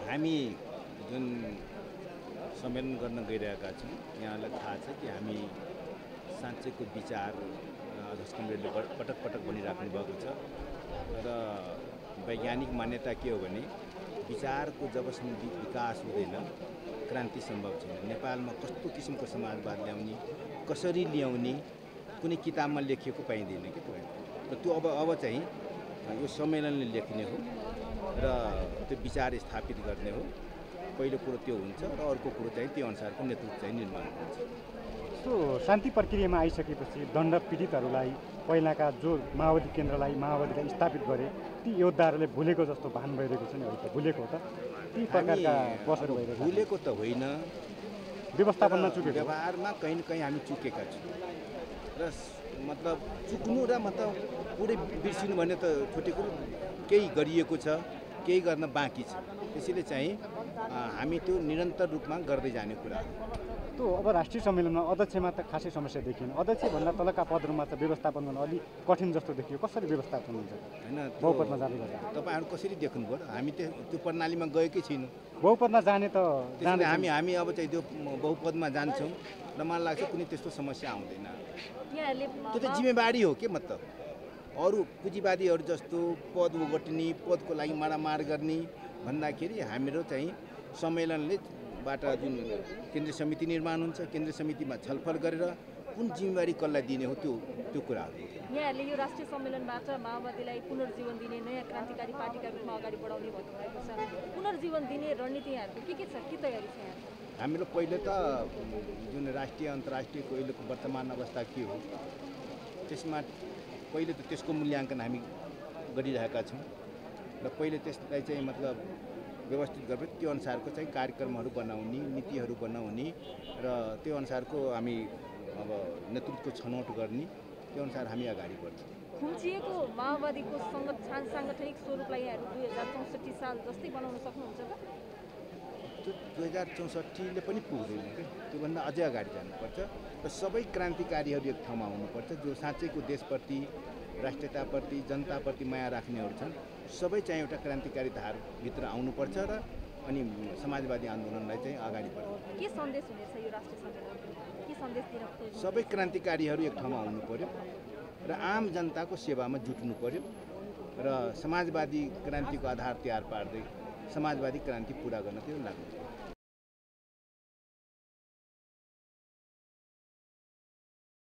हामी जुन सम्मेलन गर्न गइरहेका छौँ यहाँलाई थाहा छ कि हामी साँच्चैको विचार अध्यक्ष कमरेडले पटक पटक भनिराख्नु भएको छ र वैज्ञानिक मान्यता के हो भने विचारको जबसम्म विकास हुँदैन क्रान्ति सम्भव छैन। नेपालमा कस्तो किसिमको समाजवाद ल्याउने कसरी ल्याउने कुनै किताबमा लेखिएको पाइँदैन कि र त्यो अब चाहिँ यो सम्मेलनले लेख्ने हो र त्यो विचार स्थापित गर्ने हो। पहिलो कुरो त्यो हुन्छ र अर्को कुरो चाहिँ त्यो अनुसारको नेतृत्व चाहिँ निर्माण हुन्छ। सो शान्ति प्रक्रियामा आइसकेपछि दण्ड पीडितहरूलाई पहिलाका जो माओवादी केन्द्रलाई माओवादीलाई स्थापित गरे ती योद्धाहरूले भुलेको जस्तो भान भइरहेको छ नि। अहिले त भुलेको हो त ती प्रकारका बसहरू भइरहेको भुलेको त होइन, व्यवस्थापनमा चुकेको व्यवहारमा कहीँ न कहीँ हामी चुकेका छौँ र मतलब चुक्नु र मतलब पुरै बिर्सिनु भने त छुट्टै कुरो। केही गरिएको छ, केही गर्न बाँकी छ। त्यसैले चाहिँ हामी त्यो निरन्तर रूपमा गर्दै जाने कुरा हो। त्यो अब राष्ट्रिय सम्मेलनमा अध्यक्षमा त खासै समस्या देखिएन। अध्यक्षभन्दा तलका पदहरूमा त व्यवस्थापन गर्न अलिक कठिन जस्तो देखियो। कसरी व्यवस्थापन हुन्छ होइन? बहुपदमा जाँदै गर्दा तपाईँहरू कसरी देख्नुभयो? हामी त्यो प्रणालीमा गएकै छैनौँ। बहुपदमा जाने त त्यसैले हामी अब चाहिँ त्यो बहुपदमा जान्छौँ र मलाई लाग्छ कुनै त्यस्तो समस्या आउँदैन। त्यो त जिम्मेवारी हो के मतलब। अरू पुँजीवादीहरू जस्तो पद ओगट्ने पदको लागि मारामार गर्ने भन्दाखेरि हाम्रो चाहिँ सम्मेलनले बाट जुन केन्द्रीय समिति निर्माण हुन्छ, केन्द्रीय समितिमा छलफल गरेर कुन जिम्मेवारी कसलाई दिने हो त्यो कुरा हो। यहाँहरूले यो राष्ट्रिय सम्मेलनबाट माओवादीलाई पुनर्जीवन दिने नयाँ क्रान्तिकारी पार्टीका रूपमा अगाडि बढाउने भन्नुभएको छ। पुनर्जीवन दिने रणनीति यहाँहरूको के छ, के तयारी छ यहाँ? हाम्रो पहिले त जुन राष्ट्रिय अन्तर्राष्ट्रियको अहिलेको वर्तमान अवस्था के हो त्यसमा पहिले त त्यसको मूल्याङ्कन हामी गरिरहेका छौँ र पहिले त्यसलाई चाहिँ मतलब व्यवस्थित गरेर त्यो अनुसारको चाहिँ कार्यक्रमहरू बनाउने, नीतिहरू बनाउने र त्यो अनुसारको हामी अब नेतृत्वको छनौट गर्ने, त्यो अनुसार हामी अगाडि बढ्छौँ। खुम्चिएको माओवादीको साङ्गठनिक स्वरूपलाई यहाँहरू 2064 साल जस्तै बनाउन सक्नुहुन्छ त? त्यो 2064ले पनि पुग्दैन कि, त्योभन्दा अझै अगाडि जानुपर्छ र सबै क्रान्तिकारीहरू एक ठाउँमा हुनुपर्छ जो साँच्चैको देशप्रति, राष्ट्रियताप्रति, जनताप्रति माया राख्नेहरू छन्। सबै चाहिँ एउटा क्रान्तिकारी धारभित्र आउनुपर्छ र अनि समाजवादी आन्दोलनलाई चाहिँ अगाडि बढाउनु। के सन्देश हुनेछ यो राष्ट्रिय सम्मेलनमा? के सन्देश दिन खोज्नुहुन्छ? सबै क्रान्तिकारीहरू एक ठाउँमा आउनु पर्यो र आम जनताको सेवामा जुट्नु पर्यो र समाजवादी क्रान्तिको आधार तयार पार्दै समाजवादी क्रान्ति पुरा गर्न त्यो लाग्नु।